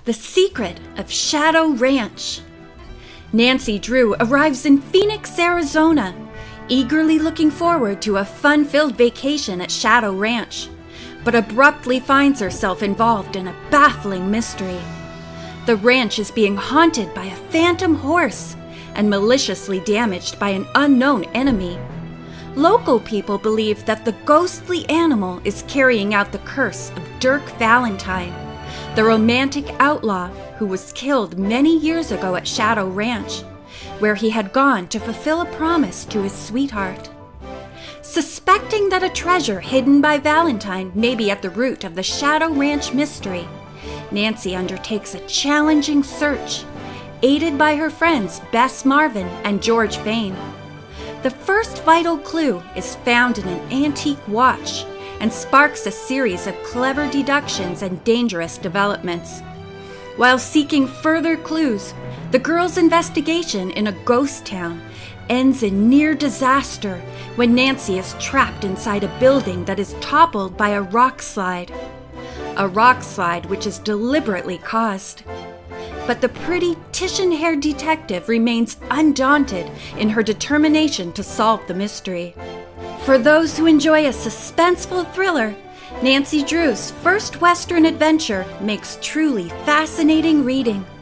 The Secret of Shadow Ranch. Nancy Drew arrives in Phoenix, Arizona, eagerly looking forward to a fun-filled vacation at Shadow Ranch, but abruptly finds herself involved in a baffling mystery. The ranch is being haunted by a phantom horse and maliciously damaged by an unknown enemy. Local people believe that the ghostly animal is carrying out the curse of Dirk Valentine, the romantic outlaw who was killed many years ago at Shadow Ranch, where he had gone to fulfill a promise to his sweetheart. Suspecting that a treasure hidden by Valentine may be at the root of the Shadow Ranch mystery, Nancy undertakes a challenging search, aided by her friends Bess, Marvin, and George Fayne. The first vital clue is found in an antique watch and sparks a series of clever deductions and dangerous developments. While seeking further clues, the girls' investigation in a ghost town ends in near disaster when Nancy is trapped inside a building that is toppled by a rockslide. A rockslide which is deliberately caused. But the pretty titian-haired detective remains undaunted in her determination to solve the mystery. For those who enjoy a suspenseful thriller, Nancy Drew's first Western adventure makes truly fascinating reading.